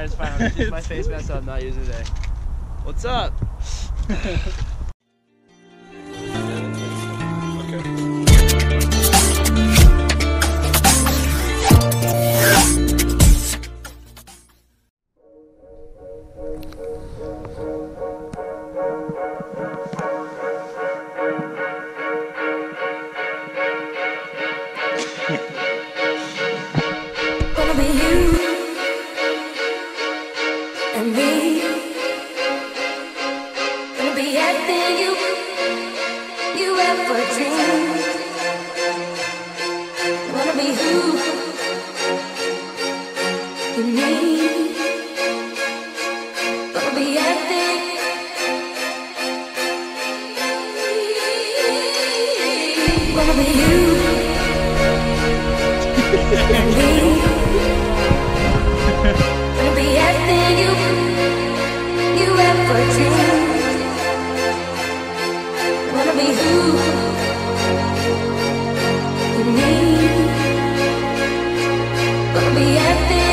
it's fine. I'll just use my face mask so I'm not using it today. What's up? Gonna be you and me. Gonna be everything you ever dreamed. Gonna be who you need. Gonna be everything. Gonna be you and me. Gonna be everything you ever dreamed. Gonna be who you need. Gonna be everything.